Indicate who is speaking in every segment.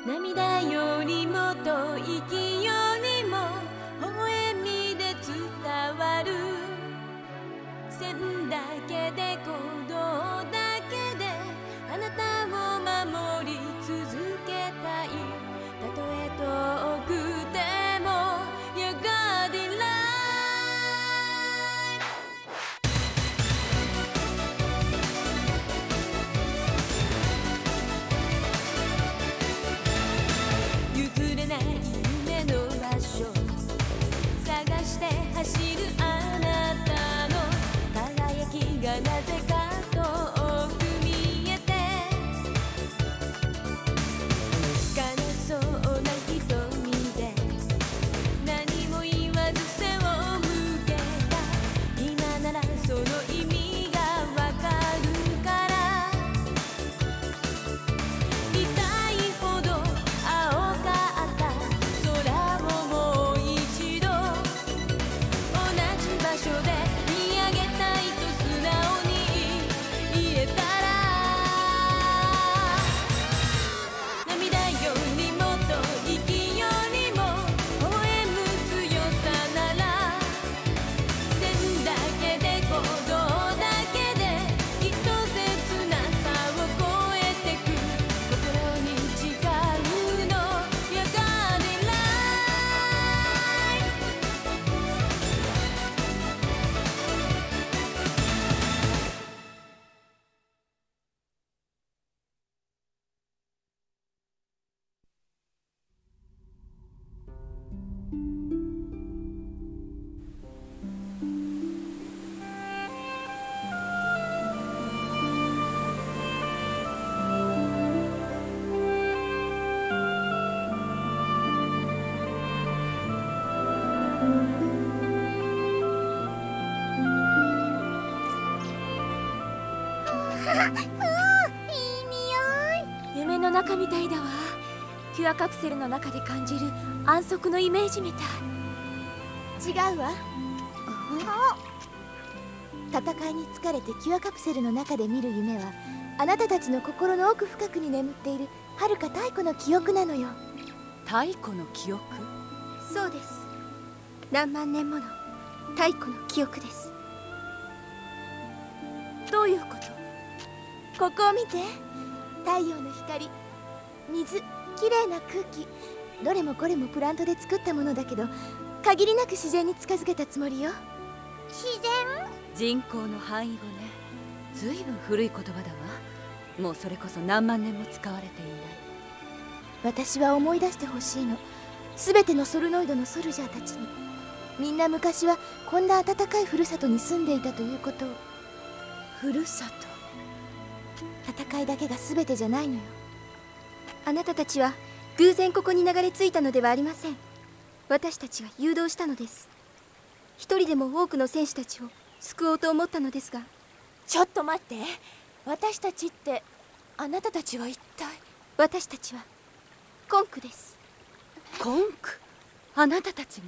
Speaker 1: 涙よりもと息よりも微笑みで伝わる。線だけで鼓動だけであなたを守り続けたい。たとえ遠くても Your guiding light。 譲れない夢の場所探して走るあなたの輝きがなぜか遠く見えて、悲しそうな瞳で何も言わず背を向けた。今ならその意味がわかるから、痛いほど青かった空をもう一度同じ場所で見上げたいと素直に言えたら、涙よりもと息よりも微笑む強さなら、線だけで鼓動だけできっと切なさを越えてく。心に誓うの Your guiding light。 夢の中みたいだわ。キュアカプセルの中で感じる安息のイメージみたい。
Speaker 2: 違うわ。戦いに疲れてキュアカプセルの中で見る夢は、あなたたちの心の奥深くに眠っている遥か太古の記憶なのよ。
Speaker 3: 太古の記憶？
Speaker 2: そうです。何万年もの太古の記憶です。
Speaker 3: どういうこと？
Speaker 2: ここを見て。太陽の光、水、きれいな空気、どれもこれもプラントで作ったものだけど、限りなく自然に近づけたつもりよ。自然？
Speaker 3: 人口の範囲語ね。ずいぶん古い言葉だわ。もうそれこそ何万年も使われていない。
Speaker 2: 私は思い出してほしいの。すべてのソルノイドのソルジャーたちに。みんな昔はこんな暖かいふるさとに住んでいたということを。
Speaker 3: ふるさと。
Speaker 2: 戦いだけが全てじゃないのよ。
Speaker 4: あなたたちは偶然ここに流れ着いたのではありません。私たちが誘導したのです。一人でも多くの戦士たちを救おうと思ったのですが。
Speaker 2: ちょっと待って。私たちってあなたたちは一体？
Speaker 4: 私たちはコンクです。
Speaker 3: コンク？あなたたちが？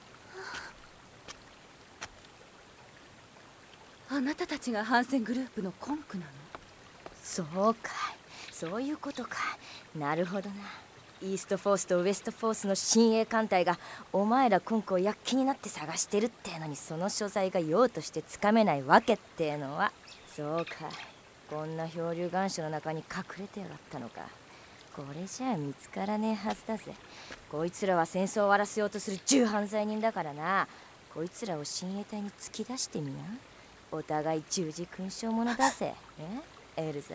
Speaker 3: あなたたちが反戦グループのコンクなの？
Speaker 5: そうかい、そういうことか。なるほどな。イーストフォースとウエストフォースの親衛艦隊がお前らコンクを躍起になって探してるってのに、その所在が用としてつかめないわけってのは。そうかい、こんな漂流岩礁の中に隠れてやがったのか。これじゃあ見つからねえはずだぜ。こいつらは戦争を終わらせようとする重犯罪人だからな。こいつらを親衛隊に突き出してみな。お互い十字勲章者だぜ。エルザよ。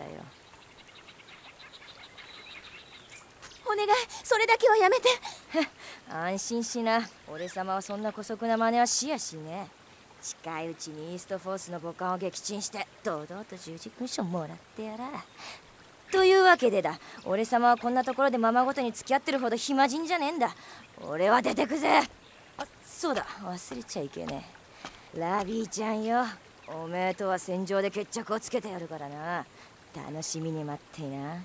Speaker 2: お願い、それだけはやめて。
Speaker 5: 安心しな。俺様はそんな姑息な真似はしやしねえ。近いうちにイーストフォースの母艦を撃沈して堂々と十字勲章もらってやら。というわけでだ、俺様はこんなところでままごとに付き合ってるほど暇人じゃねえんだ。俺は出てくぜ。あ、そうだ、忘れちゃいけねえ。ラビーちゃんよ、おめえとは戦場で決着をつけてやるからな。楽しみに待っていな。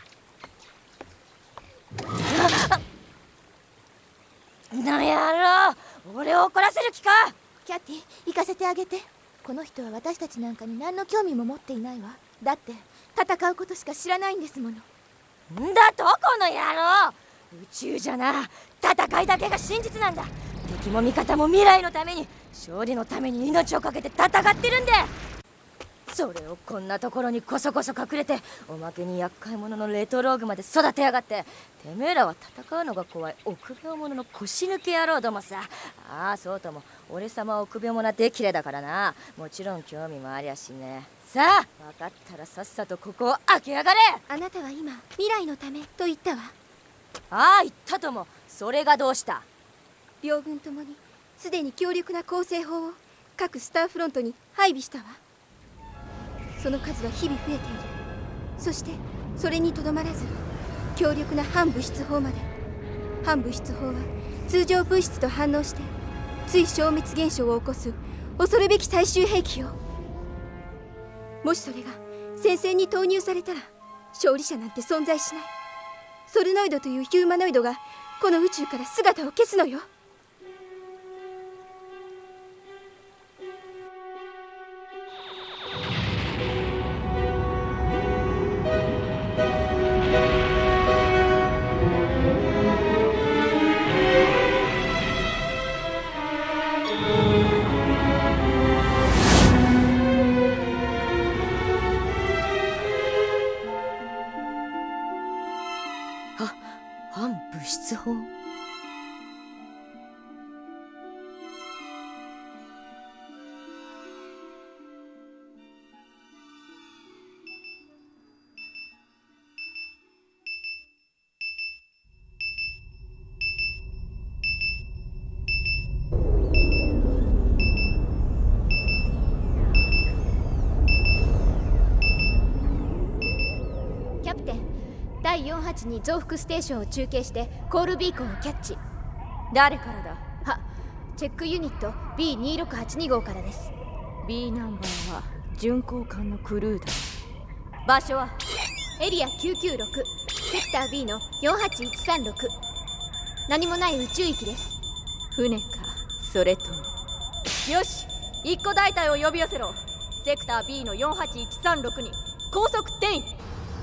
Speaker 5: なんやろ、俺を怒らせる気か。
Speaker 2: キャティ、行かせてあげて。この人は私たちなんかに何の興味も持っていないわ。だって戦うことしか知らないんですもの。
Speaker 5: んだどこの野郎。宇宙じゃな、戦いだけが真実なんだ。敵も味方も未来のために、勝利のために命を懸けて戦ってるんだ。それをこんなところにこそこそ隠れて、おまけに厄介者のレトローグまで育てやがって。てめえらは戦うのが怖い臆病者の腰抜け野郎どもさ。ああそうとも、俺様は臆病者できれだからな。もちろん興味もありゃしねえ。さあ分かったらさっさとここを開けやがれ。
Speaker 4: あなたは今未来のためと言ったわ。
Speaker 5: ああ言ったとも。それがどうした。
Speaker 4: 両軍ともにすでに強力な攻勢砲を各スターフロントに配備したわ。その数は日々増えている。そしてそれにとどまらず強力な反物質砲まで。反物質砲は通常物質と反応してつい消滅現象を起こす恐るべき最終兵器よ。もしそれが戦線に投入されたら勝利者なんて存在しない。ソルノイドというヒューマノイドがこの宇宙から姿を消すのよ。
Speaker 5: 反物質砲。
Speaker 2: キャプテン、第482増幅ステーションを中継してコールビーコンをキャッチ。
Speaker 3: 誰からだ。
Speaker 2: は、チェックユニット B2682 号からです。
Speaker 3: B ナンバーは巡航艦のクルーだ。場所は
Speaker 2: エリア996、セクター B の48136。何もない宇宙域です。
Speaker 3: 船か、それとも。よし、一個大隊を呼び寄せろ。セクター B の48136に高速転移。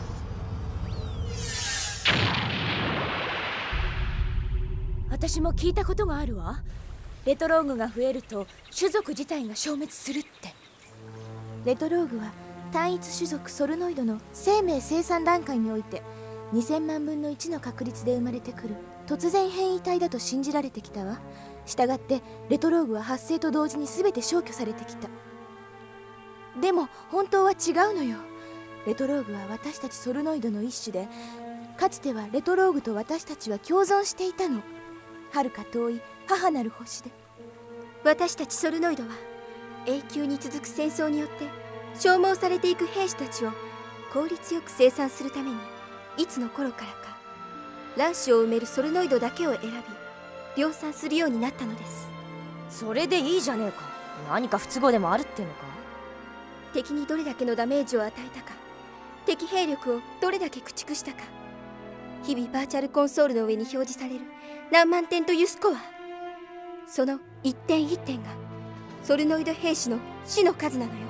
Speaker 1: 私も聞いたことがあるわ。レトローグが増えると種族自体が消滅するって。
Speaker 2: レトローグは単一種族ソルノイドの生命生産段階において2000万分の1の確率で生まれてくる突然変異体だと信じられてきたわ。したがってレトローグは発生と同時に全て消去されてきた。でも本当は違うのよ。レトローグは私たちソルノイドの一種で、かつてはレトローグと私たちは共存していたの。遥か遠い母なる星で。私たちソルノイドは永久に続く戦争によって消耗されていく兵士たちを効率よく生産するために、いつの頃からか卵子を埋めるソルノイドだけを選び量産するようになったのです。
Speaker 5: それでいいじゃねえか。何か不都合でもあるってのか。
Speaker 4: 敵にどれだけのダメージを与えたか、敵兵力をどれだけ駆逐したか、日々バーチャルコンソールの上に表示される何万点というスコア、その一点一点がソルノイド兵士の死の数なのよ。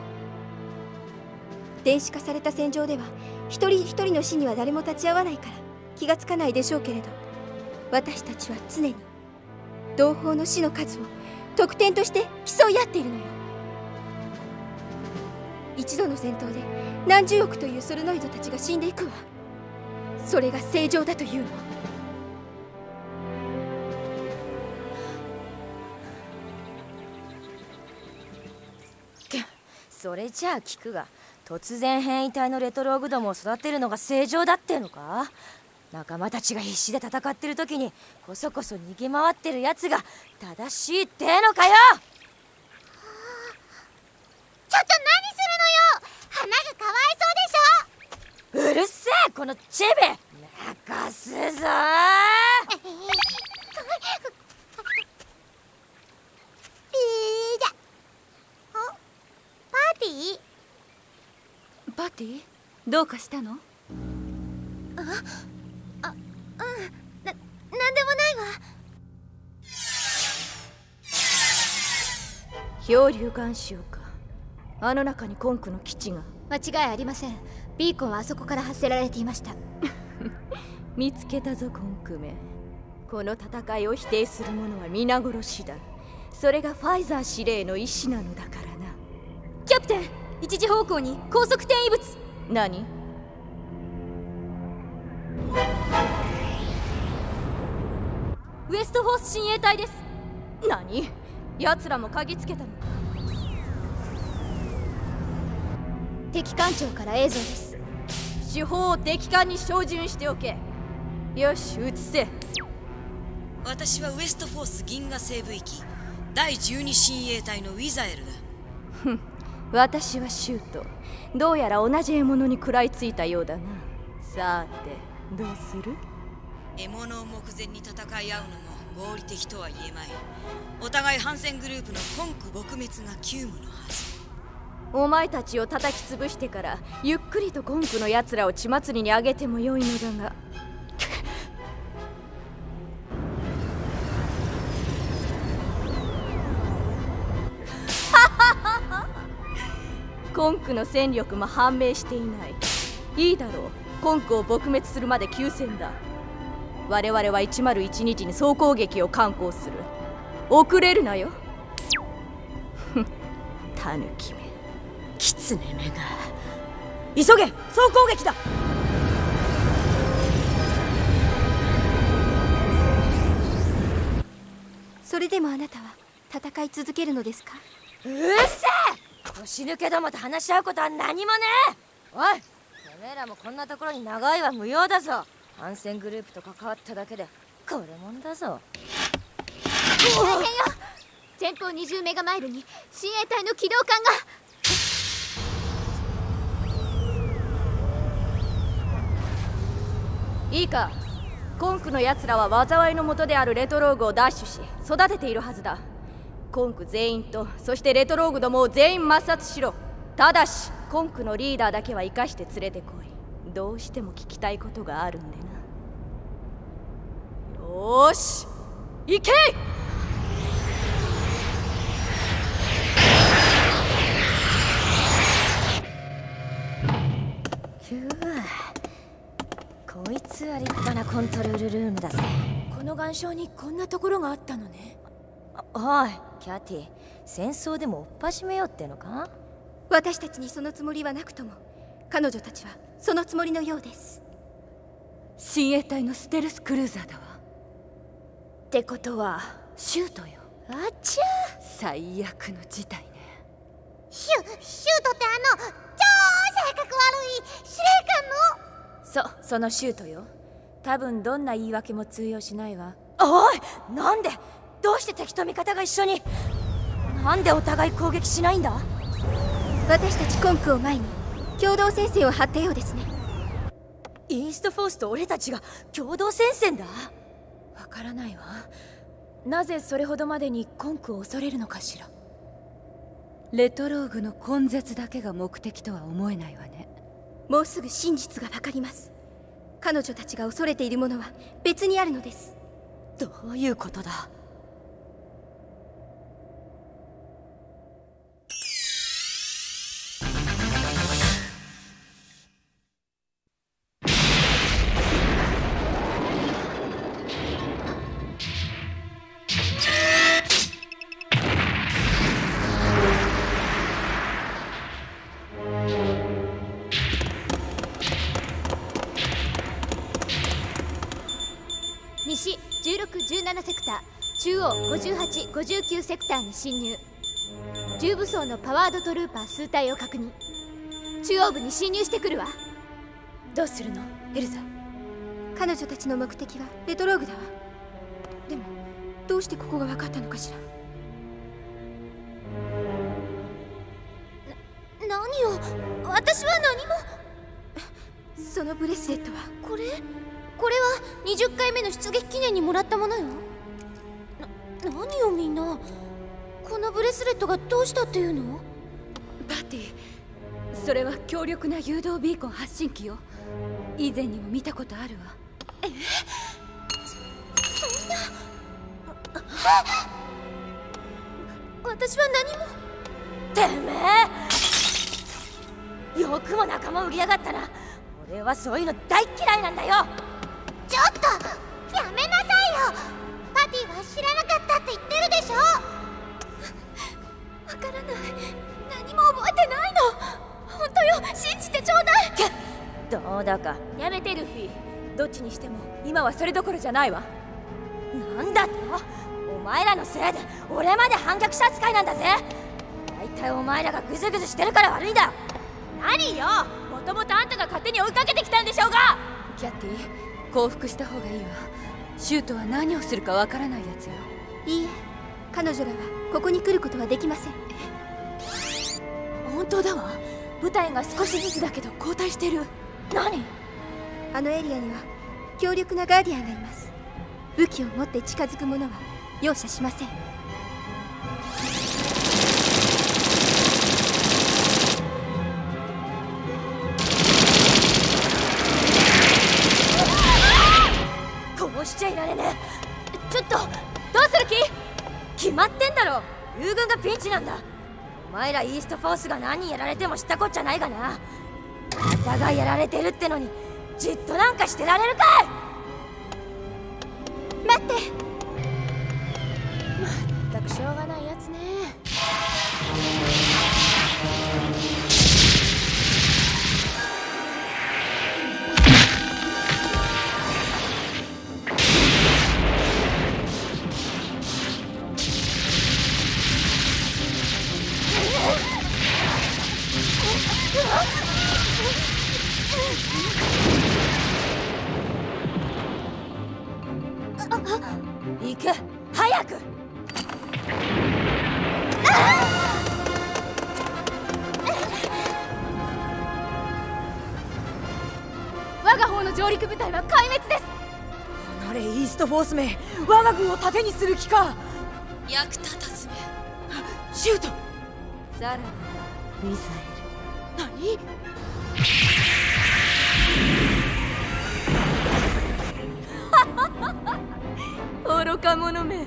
Speaker 4: 電子化された戦場では一人一人の死には誰も立ち会わないから気がつかないでしょうけれど、私たちは常に同胞の死の数を得点として競い合っているのよ。一度の戦闘で何十億というソルノイドたちが死んでいくわ。それが正常だというの。
Speaker 5: それじゃあ聞くが、突然変異体のレトローグどもを育てるのが正常だってのか。仲間たちが必死で戦ってる時にこそこそ逃げ回ってるやつが正しいってのかよ。
Speaker 2: ちょっと何するのよ。花がかわいそうでしょ。
Speaker 5: うるせえこのチビ、泣かすぞ
Speaker 3: パーティーどうかしたの？
Speaker 2: なんでもないわ。
Speaker 3: 漂流岩礁か。あの中にコンクの基地が。
Speaker 2: 間違いありません。ビーコンはあそこから発せられていました。
Speaker 3: 見つけたぞコンクめ。この戦いを否定する者は皆殺しだ。それがファイザー司令の意志なのだからな。
Speaker 4: キャプテン、一時方向に高速転移物。
Speaker 3: 何？
Speaker 4: ウエストフォース親衛隊です。
Speaker 3: 何？奴らも嗅ぎつけたのか？
Speaker 4: 敵艦長から映像です。
Speaker 3: 手法を敵艦に照準しておけ。よし、移せ。
Speaker 6: 私はウエストフォース銀河西部域第12親衛隊のウィザエルだ。
Speaker 3: ふん、私はシュート。どうやら同じ獲物に食らいついたようだな。さて、どうする？
Speaker 6: 獲物を目前に戦い合うのも合理的とは言えまい。お互い反戦グループの根拠撲滅が急務のはず。
Speaker 3: お前たちを叩き潰してからゆっくりと根拠のやつらを血祭りにあげてもよいのだが根拠の戦力も判明していない。いいだろう、根拠を撲滅するまで休戦だ。我々は101日に総攻撃を敢行する。遅れるなよ。タヌキめ、キツネめが。急げ、総攻撃だ。
Speaker 4: それでもあなたは戦い続けるのですか？
Speaker 5: うっせえ！腰抜けどもと話し合うことは何もねえ。おい、てめえらもこんなところに長いは無用だぞ。反戦グループと関わっただけでこれもんだぞ。
Speaker 2: 大変よ。前方20メガマイルに親衛隊の機動艦が。
Speaker 3: いいか、根拠のやつらは災いの元であるレトローグを奪取し育てているはずだ。根拠全員と、そしてレトローグどもを全員抹殺しろ。ただし根拠のリーダーだけは生かして連れてこい。どうしても聞きたいことがあるんでな。よーし、行け！
Speaker 5: こいつは立派なコントロールルームだぜ。
Speaker 2: この岩礁にこんなところがあったのね。
Speaker 5: おいキャティ、戦争でも追っ始めようってのか？
Speaker 4: 私たちにそのつもりはなくとも、彼女たちはそのつもりのようです。
Speaker 3: 親衛隊のステルスクルーザーだわ。ってことはシュートよ。
Speaker 2: あっちゃー、
Speaker 3: 最悪の事態ね。
Speaker 2: シュートって超性格悪い司令官の。
Speaker 3: そのシュートよ。多分どんな言い訳も通用しないわ。
Speaker 5: おい、なんで？どうして敵と味方が一緒に？なんでお互い攻撃しないんだ？
Speaker 4: 私たち根拠を前に共同戦線を張ったようですね。
Speaker 5: イーストフォースと俺たちが共同戦線だ？
Speaker 3: わからないわ。なぜそれほどまでに根拠を恐れるのかしら。レトローグの根絶だけが目的とは思えないわね。
Speaker 4: もうすぐ真実がわかります。彼女たちが恐れているものは別にあるのです。
Speaker 5: どういうことだ？
Speaker 2: 西1617セクター、中央58、59セクターに侵入。重武装のパワードトルーパー数体を確認。中央部に侵入してくるわ。
Speaker 3: どうするのエルザ？
Speaker 4: 彼女たちの目的はレトローグだわ。でもどうしてここが分かったのかしら。
Speaker 2: 何よ、私は何も。
Speaker 4: そのブレスレットは
Speaker 2: これは20回目の出撃記念にもらったものよ。何よみんな、このブレスレットがどうしたっていうの？
Speaker 3: バティ、それは強力な誘導ビーコン発信機よ。以前にも見たことあるわ。
Speaker 2: そんな。私は何も。
Speaker 5: てめえ、よくも仲間を売りやがったな。 俺はそういうの大嫌いなんだよ。
Speaker 2: ちょっとやめなさいよ。パティは知らなかったって言ってるでしょ。
Speaker 4: わからない。何も覚えてないの。本当よ、信じてちょうだい。
Speaker 5: どうだか。
Speaker 3: やめてルフィ。どっちにしても今はそれどころじゃないわ。
Speaker 5: なんだと？お前らのせいで俺まで反逆者扱いなんだぜ。大体お前らがグズグズしてるから悪いんだ。
Speaker 3: 何よ、もともとあんたが勝手に追いかけてきたんでしょうが。
Speaker 4: キャッティ、降伏した方がいいわ。シュートは何をするかわからないやつよ。いいえ、彼女らはここに来ることはできません。
Speaker 3: 本当だわ。部隊が少しずつだけど後退してる。
Speaker 5: 何？
Speaker 4: あのエリアには強力なガーディアンがいます。武器を持って近づく者は容赦しません。
Speaker 5: こうしちゃいられねえ。
Speaker 3: ちょっとどうする気？
Speaker 5: 決まってんだろ。友軍がピンチなんだ。お前らイーストフォースが何人やられても知ったこっちゃないがな。お互いやられてるってのにじっとなんかしてられるかい。
Speaker 4: 待って。
Speaker 3: まったくしょうがないやつね。
Speaker 5: 行く、早く。
Speaker 3: 我が方の上陸部隊は壊滅です。
Speaker 6: あれイーストフォースめ、我が軍を盾にする気か。役立たずめ。シュート。
Speaker 3: さらに
Speaker 5: ミサ
Speaker 6: 何？
Speaker 3: 愚か者め。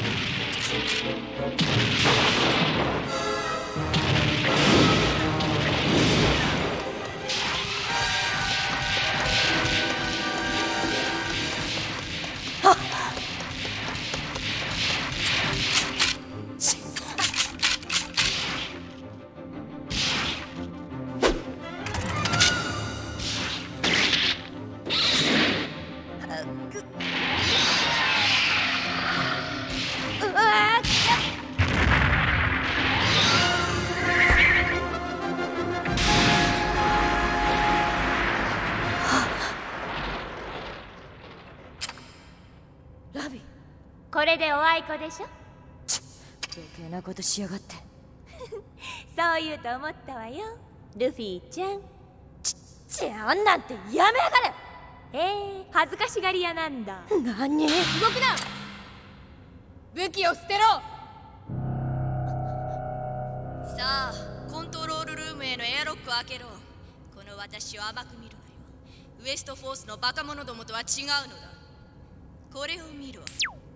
Speaker 5: ラビ、
Speaker 1: これでおあいこでしょ。
Speaker 5: 余計なことしやがって。
Speaker 1: そう言うと思ったわよ、ルフィちゃん。
Speaker 5: ちゃんなんてやめやが
Speaker 1: 恥ずかしがり屋なんだ。
Speaker 5: れ。何？
Speaker 3: 動くな。武器を捨てろ。
Speaker 6: さあ、コントロールルームへのエアロックを開けろ。この私を甘く見るなよ。ウエストフォースのバカ者どもとは違うのだ。これを見ろ。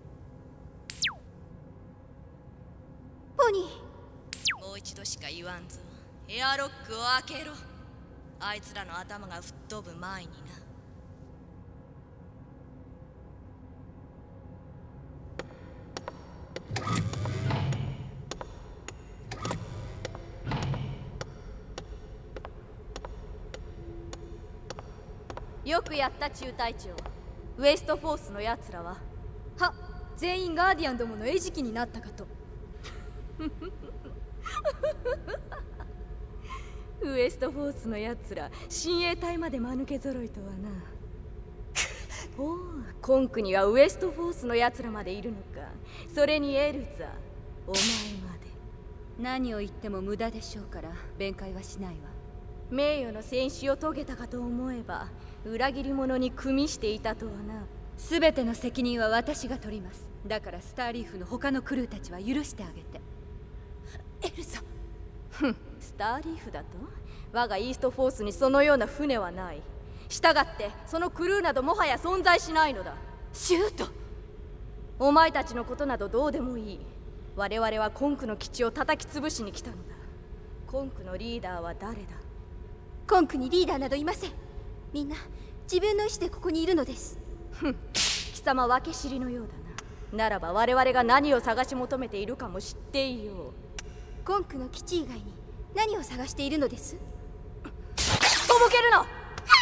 Speaker 4: ポニー。
Speaker 6: もう一度しか言わんぞ。エアロックを開けろ。あいつらの頭が吹っ飛ぶ前にな。
Speaker 3: よくやった中隊長。ウエストフォースのやつらは全員ガーディアンどもの餌食になったかと。ウエストフォースのやつら親衛隊まで間抜け揃いとはな。おお、コンクにはウエストフォースのやつらまでいるのか。それにエルザ、お前まで。
Speaker 4: 何を言っても無駄でしょうから弁解はしないわ。
Speaker 3: 名誉の戦死を遂げたかと思えば裏切り者に組みしていたとはな。
Speaker 4: 全ての責任は私が取ります。だからスターリーフの他のクルーたちは許してあげて。
Speaker 3: エルザ。スターリーフだと？我がイーストフォースにそのような船はない。したがってそのクルーなどもはや存在しないのだ。
Speaker 4: シュート。
Speaker 3: お前たちのことなどどうでもいい。我々はコンクの基地を叩き潰しに来たのだ。コンクのリーダーは誰だ？
Speaker 4: コンクにリーダーなどいません。 みんな自分の意思でここにいるのです。
Speaker 3: 貴様分け知りのようだな。ならば我々が何を探し求めているかも知っていよう。
Speaker 4: コンクの基地以外に何を探しているのです？
Speaker 3: とぼけるな。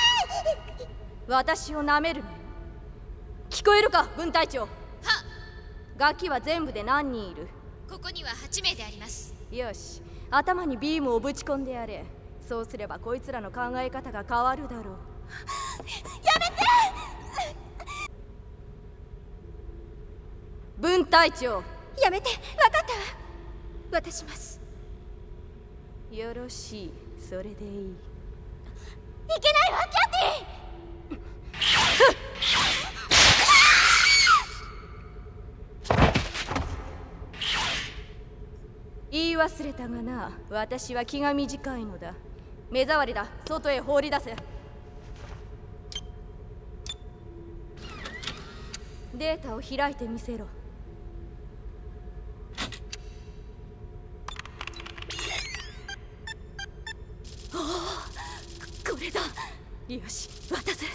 Speaker 3: 私をなめるなよ。聞こえるか、分隊長。は。ガキは全部で何人いる？
Speaker 6: ここには8名であります。
Speaker 3: よし、頭にビームをぶち込んでやれ。そうすればこいつらの考え方が変わるだろう。
Speaker 2: やめて。
Speaker 3: 分隊長。
Speaker 4: やめて。分かったわ。渡します。
Speaker 3: よろしい、それでいい。
Speaker 2: いけないわ、キャティ。
Speaker 3: 言い忘れたがな、私は気が短いのだ。目障りだ、外へ放り出せ。データを開いてみせろ。これだ。よし、渡せ。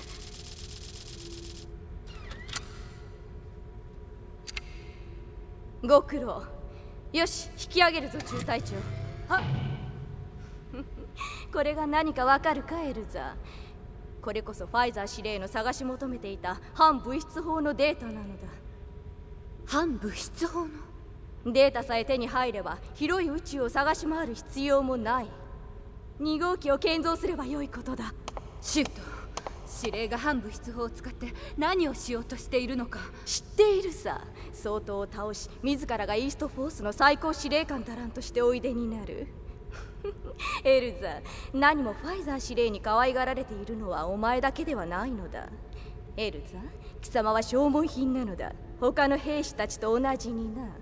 Speaker 3: ご苦労。よし、引き上げるぞ、中隊長。はっこれが何かわかるか、エルザ。これこそファイザー司令の探し求めていた反物質法のデータなのだ。
Speaker 4: 反物質法の
Speaker 3: データさえ手に入れば広い宇宙を探し回る必要もない。2号機を建造すればよいことだ。
Speaker 7: シュート、司令が反物質法を使って何をしようとしているのか
Speaker 3: 知っているさ。総統を倒し、自らがイーストフォースの最高司令官だらんとしておいでになる。エルザ、何もファイザー司令に可愛がられているのはお前だけではないのだ。エルザ、貴様は消耗品なのだ。他の兵士たちと同じにな。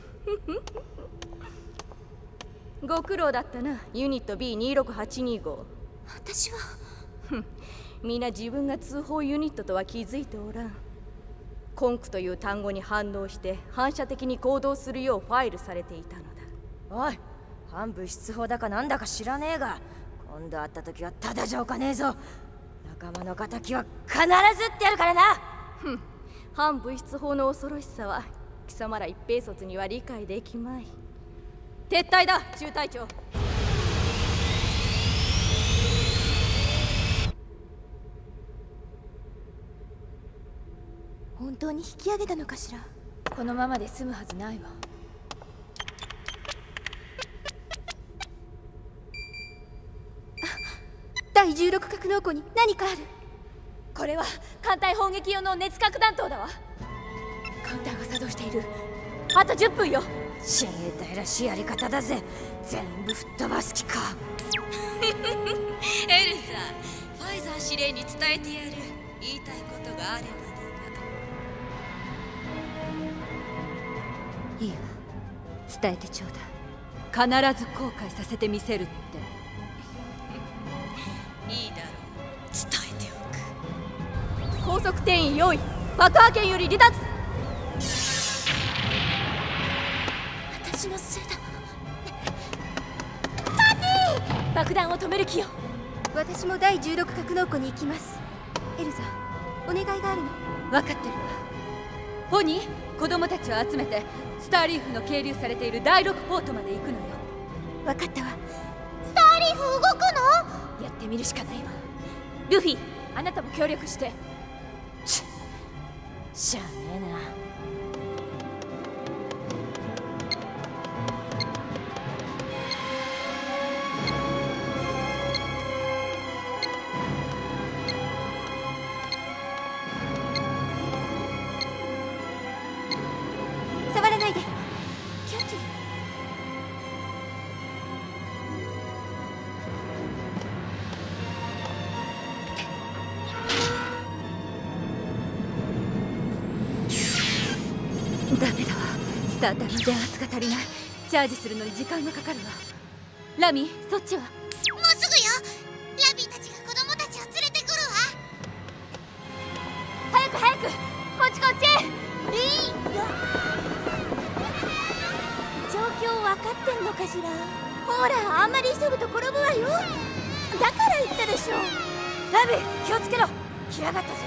Speaker 3: ご苦労だったな、ユニット B26825。
Speaker 2: 私は
Speaker 3: みんな自分が通報ユニットとは気づいておらん。コンクという単語に反応して反射的に行動するようファイルされていたのだ。
Speaker 5: おい、反物質法だかなんだか知らねえが、今度会った時はただじゃおかねえぞ。仲間の敵は必ず撃ってやるからな。
Speaker 3: 反物質法の恐ろしさは貴様ら一兵卒には理解できまい。撤退だ、中隊長。
Speaker 2: 本当に引き上げたのかしら。
Speaker 7: このままで済むはずないわ。
Speaker 4: 第16格納庫に何かある。
Speaker 7: これは艦隊砲撃用の熱核弾頭だわ。カウンターが作動している。あと10分よ。
Speaker 5: 親衛隊らしいやり方だぜ。全部吹っ飛ばす気か。
Speaker 6: エルザ、ファイザー司令に伝えてやる。言いたいことがあればだ
Speaker 7: が。いいわ、伝えてちょうだい。必ず後悔させてみせるって。
Speaker 6: いいだろう、伝えておく。
Speaker 3: 高速転移用意。爆破圏より離脱。
Speaker 2: 私のせいだ。
Speaker 7: 爆弾を止める気よ。
Speaker 4: 私も第16格納庫に行きます。エルザ、お願いがあるの。
Speaker 7: 分かってるわ。ポニー、子供たちを集めてスターリーフの係留されている第6ポートまで行くのよ。
Speaker 4: 分かったわ。
Speaker 2: スターリーフ動くの？
Speaker 7: やってみるしかないわ。ルフィ、あなたも協力して。
Speaker 5: しゃあねえな。
Speaker 4: 触らないで。
Speaker 2: キャティ。
Speaker 7: ダメだわ。スターターの電圧が足りない。チャージするのに時間がかかるわ。ラミ、そっちは？
Speaker 2: もうすぐよ。ラビーたちが子供たちを連れてくるわ。
Speaker 7: 早く早く、こっちこっち。
Speaker 2: 状況分かってんのかしら。ほら、あんまり急ぐと転ぶわよ。だから言ったでしょ。
Speaker 5: ラビ気をつけろ。来やがったぜ。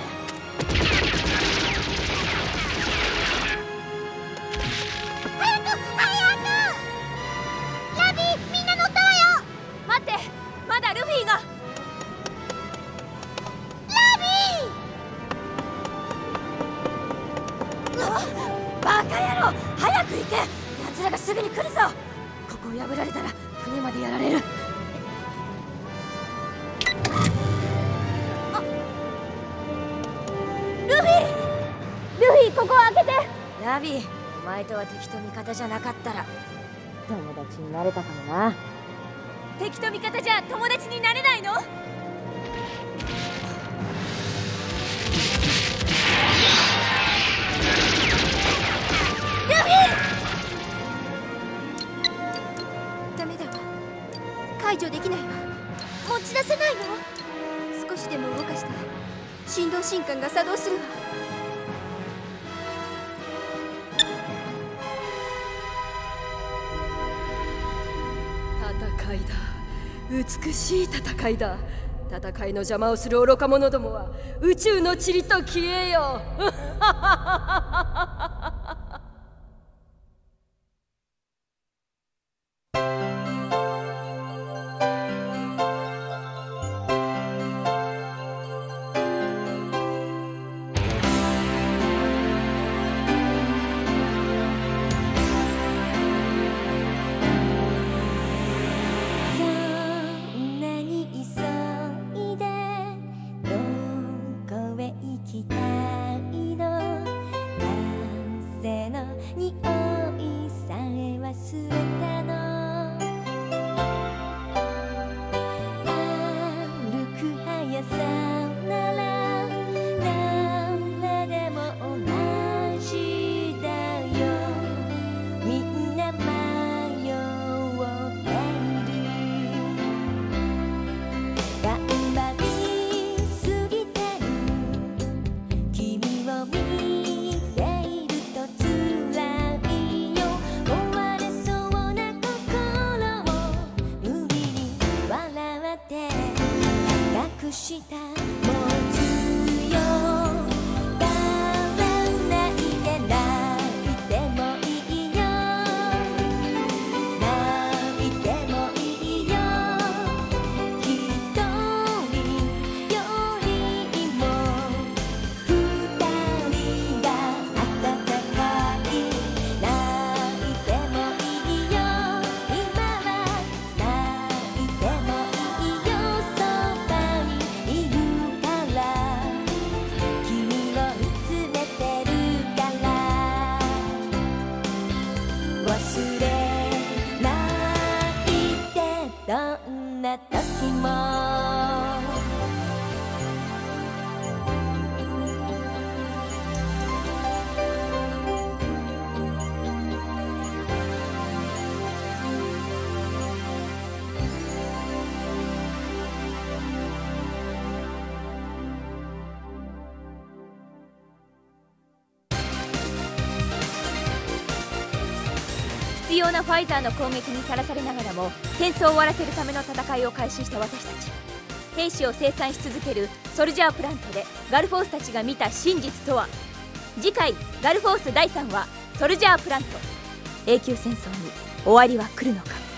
Speaker 2: 早くラビー、みんな乗ったわよ。
Speaker 7: 待って、まだルフィが。
Speaker 5: バカ野郎、早く行け。奴らがすぐに来るぞ。ここを破られたら船までやられる。
Speaker 7: ルフィ、ここを開けて。
Speaker 5: ラビー、お前とは敵と味方じゃなかったら友達になれたかもな。
Speaker 7: 敵と味方じゃ友達になれないの？
Speaker 4: ダメだわ。解除できないわ。
Speaker 2: 持ち出せないの？
Speaker 4: 少しでも動かしたら振動神官が作動するわ。
Speaker 8: 戦いだ。美しい戦いだ。戦いの邪魔をする愚か者どもは宇宙の塵と消えよ。
Speaker 7: 必要なファイザーの攻撃にさらされながらも戦争を終わらせるための戦いを開始した私たち。兵士を生産し続けるソルジャープラントでガルフォースたちが見た真実とは。次回ガルフォース第3話ソルジャープラント。永久戦争に終わりは来るのか。